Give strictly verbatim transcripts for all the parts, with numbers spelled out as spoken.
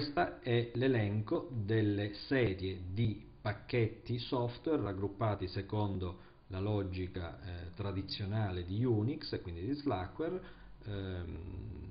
Questo è l'elenco delle serie di pacchetti software raggruppati secondo la logica eh, tradizionale di Unix e quindi di Slackware. ehm,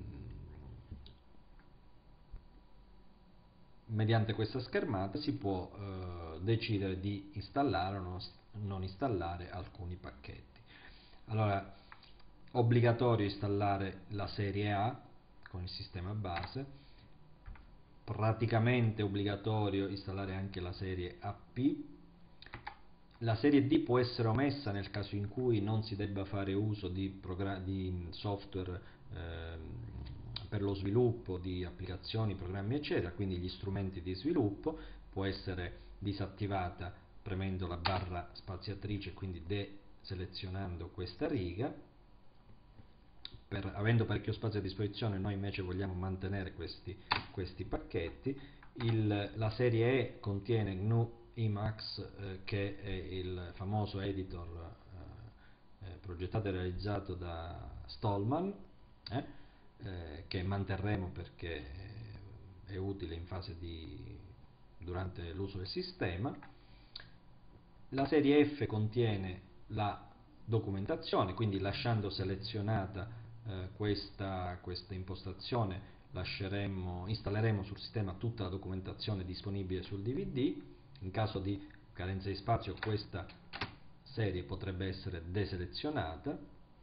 Mediante questa schermata si può eh, decidere di installare o non, non installare alcuni pacchetti. Allora, obbligatorio installare la serie A con il sistema base, praticamente obbligatorio installare anche la serie A P. La serie D può essere omessa nel caso in cui non si debba fare uso di, di software ehm, per lo sviluppo di applicazioni, programmi eccetera, quindi gli strumenti di sviluppo. Può essere disattivata premendo la barra spaziatrice, quindi deselezionando questa riga. Per, avendo parecchio spazio a disposizione, noi invece vogliamo mantenere questi, questi pacchetti. Il, la serie E contiene G N U Emacs, eh, che è il famoso editor eh, eh, progettato e realizzato da Stallman, eh, eh, che manterremo perché è utile in fase di, durante l'uso del sistema. La serie F contiene la documentazione, quindi lasciando selezionata eh, questa, questa impostazione lasceremo, installeremo sul sistema tutta la documentazione disponibile sul D V D. In caso di carenza di spazio questa serie potrebbe essere deselezionata.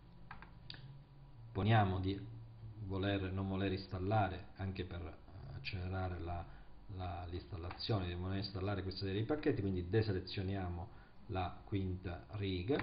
Poniamo di voler, non voler installare, anche per accelerare la, la, l'installazione, di voler installare questa serie di pacchetti, quindi deselezioniamo la quinta riga.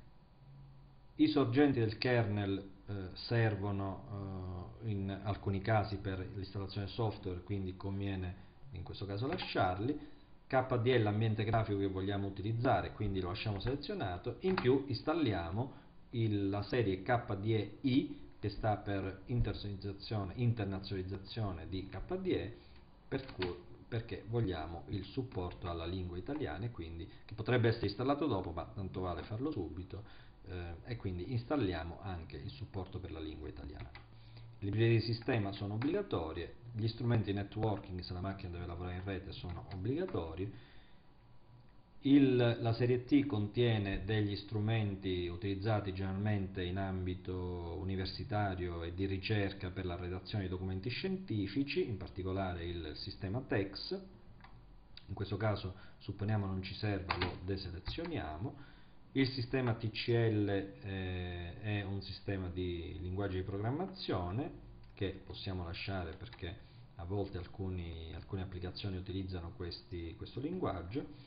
I sorgenti del kernel eh, servono eh, in alcuni casi per l'installazione software, quindi conviene in questo caso lasciarli. K D E è l'ambiente grafico che vogliamo utilizzare, quindi lo lasciamo selezionato. In più installiamo il, la serie K D E I, che sta per internazionalizzazione, internazionalizzazione di K D E, per cui, perché vogliamo il supporto alla lingua italiana, e quindi che potrebbe essere installato dopo, ma tanto vale farlo subito, eh, e quindi installiamo anche il supporto per la lingua italiana. Le librerie di sistema sono obbligatorie, gli strumenti networking, se la macchina deve lavorare in rete, sono obbligatori. Il, la serie T contiene degli strumenti utilizzati generalmente in ambito universitario e di ricerca per la redazione di documenti scientifici, in particolare il sistema TeX. In questo caso supponiamo non ci serva, lo deselezioniamo. Il sistema T C L eh, è un sistema di linguaggio di programmazione che possiamo lasciare perché a volte alcuni, alcune applicazioni utilizzano questi, questo linguaggio.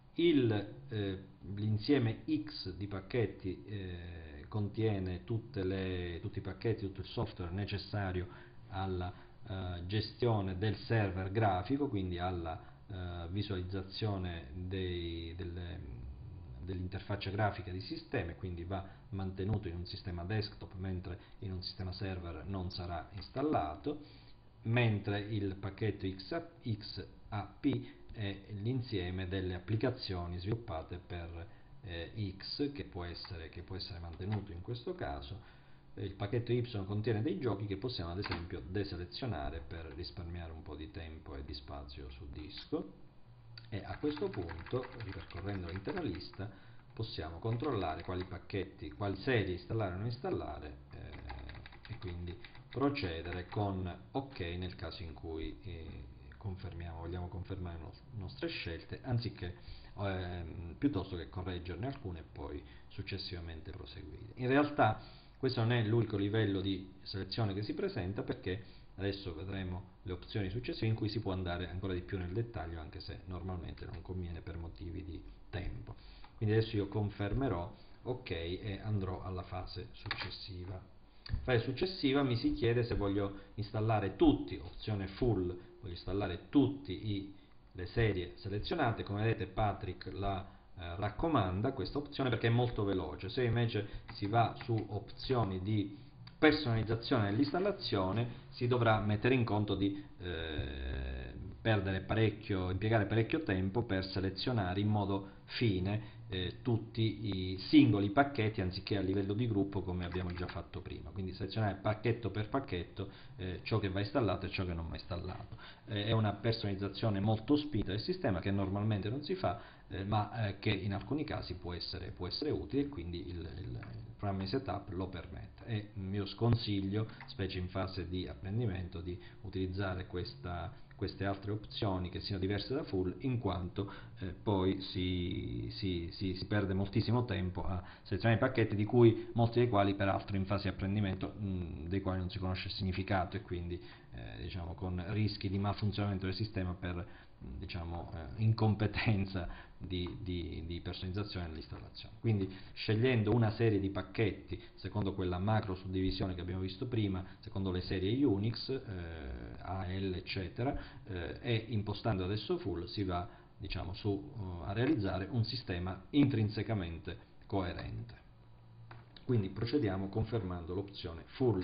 Eh, l'insieme X di pacchetti eh, contiene tutte le, tutti i pacchetti, tutto il software necessario alla eh, gestione del server grafico, quindi alla eh, visualizzazione dei, delle, dell'interfaccia grafica di sistema, quindi va mantenuto in un sistema desktop, mentre in un sistema server non sarà installato, mentre il pacchetto X A P è l'insieme delle applicazioni sviluppate per eh, X, che può, essere, che può essere mantenuto in questo caso. Il pacchetto Y contiene dei giochi che possiamo ad esempio deselezionare per risparmiare un po' di tempo e di spazio sul disco, e a questo punto, ripercorrendo l'intera lista, possiamo controllare quali pacchetti, quali serie installare o non installare, eh, e quindi procedere con OK nel caso in cui eh, confermiamo, vogliamo confermare le nostre scelte, anziché eh, piuttosto che correggerne alcune e poi successivamente proseguire. In realtà questo non è l'unico livello di selezione che si presenta, perché adesso vedremo le opzioni successive in cui si può andare ancora di più nel dettaglio, anche se normalmente non conviene per motivi di tempo. Quindi adesso io confermerò OK e andrò alla fase successiva. Fase successiva mi si chiede se voglio installare tutti, opzione full, voglio installare tutte le serie selezionate. Come vedete Patrick la eh, raccomanda questa opzione perché è molto veloce. Se invece si va su opzioni di personalizzazione dell'installazione, si dovrà mettere in conto di eh, perdere parecchio, impiegare parecchio tempo per selezionare in modo fine eh, tutti i singoli pacchetti anziché a livello di gruppo come abbiamo già fatto prima, quindi selezionare pacchetto per pacchetto eh, ciò che va installato e ciò che non va installato. Eh, è una personalizzazione molto spinta del sistema che normalmente non si fa, eh, ma eh, che in alcuni casi può essere, può essere utile, e quindi il, il, il programma di setup lo permette. E io sconsiglio, specie in fase di apprendimento, di utilizzare questa, queste altre opzioni che siano diverse da full, in quanto eh, poi si, si, si, si perde moltissimo tempo a selezionare i pacchetti, di cui molti dei quali peraltro in fase di apprendimento mh, dei quali non si conosce il significato, e quindi eh, diciamo, con rischi di malfunzionamento del sistema per diciamo, eh, incompetenza di, di, di personalizzazione nell'installazione. Quindi scegliendo una serie di pacchetti secondo quella macro suddivisione che abbiamo visto prima, secondo le serie Unix, eh, A L eccetera, eh, e impostando adesso full si va diciamo, su, uh, a realizzare un sistema intrinsecamente coerente. Quindi procediamo confermando l'opzione full.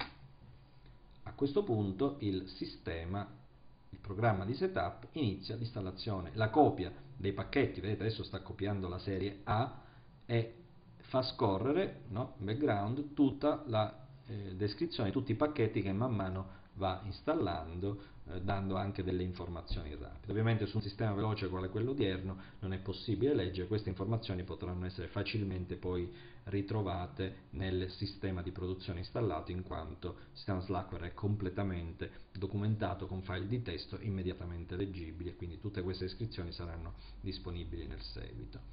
A questo punto il sistema, il programma di setup, inizia l'installazione, la copia dei pacchetti. Vedete, adesso sta copiando la serie A e fa scorrere, no, in background tutta la eh, descrizione di tutti i pacchetti che man mano va installando, eh, dando anche delle informazioni rapide. Ovviamente su un sistema veloce quale quello odierno non è possibile leggere, queste informazioni potranno essere facilmente poi ritrovate nel sistema di produzione installato, in quanto il sistema Slackware è completamente documentato con file di testo immediatamente leggibili, e quindi tutte queste descrizioni saranno disponibili nel seguito.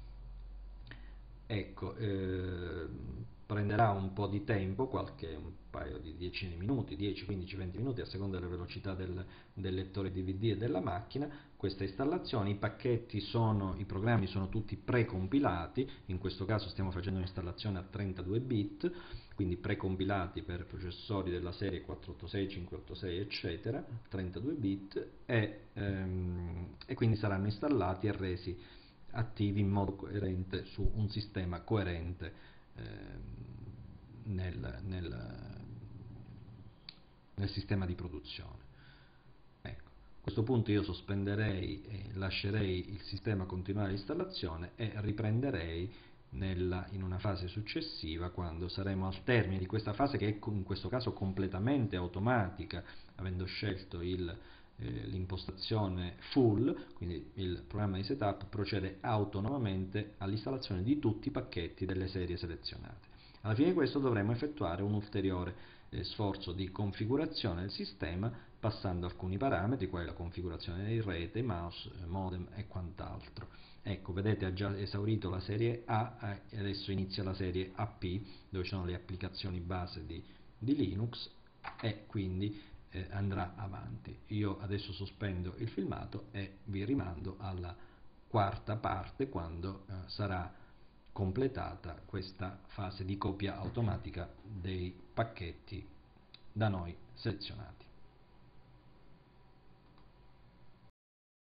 Ecco, eh, prenderà un po' di tempo, qualche un paio di dieci minuti, dieci, quindici, venti minuti a seconda della velocità del, del lettore D V D e della macchina, questa installazione. I pacchetti sono, i programmi sono tutti precompilati, in questo caso stiamo facendo un'installazione a trentadue bit, quindi precompilati per processori della serie quattrocentottantasei, cinquecentottantasei eccetera, trentadue bit, e, ehm, e quindi saranno installati e resi attivi in modo coerente su un sistema coerente eh, nel, nel, nel sistema di produzione. Ecco, a questo punto io sospenderei e lascerei il sistema continuare l'installazione e riprenderei nella, in una fase successiva, quando saremo al termine di questa fase, che è in questo caso completamente automatica, avendo scelto il l'impostazione full, quindi il programma di setup procede autonomamente all'installazione di tutti i pacchetti delle serie selezionate. Alla fine di questo dovremo effettuare un ulteriore eh, sforzo di configurazione del sistema, passando alcuni parametri, quali la configurazione di rete, mouse, modem e quant'altro. Ecco, vedete, ha già esaurito la serie A eh, e adesso inizia la serie A P, dove ci sono le applicazioni base di, di Linux, e quindi Eh, andrà avanti. Io adesso sospendo il filmato e vi rimando alla quarta parte, quando eh, sarà completata questa fase di copia automatica dei pacchetti da noi selezionati.